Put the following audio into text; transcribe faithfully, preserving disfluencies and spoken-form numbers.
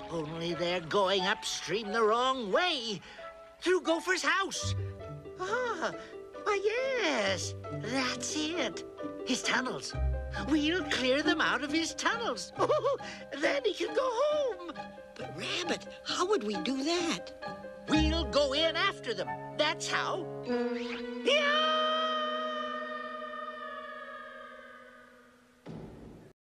Only they're going upstream the wrong way, through Gopher's house. Ah, why, yes, that's it. His tunnels. We'll clear them out of his tunnels. Oh, then he can go home. But, Rabbit, how would we do that? We'll go in after them. That's how. Yeah!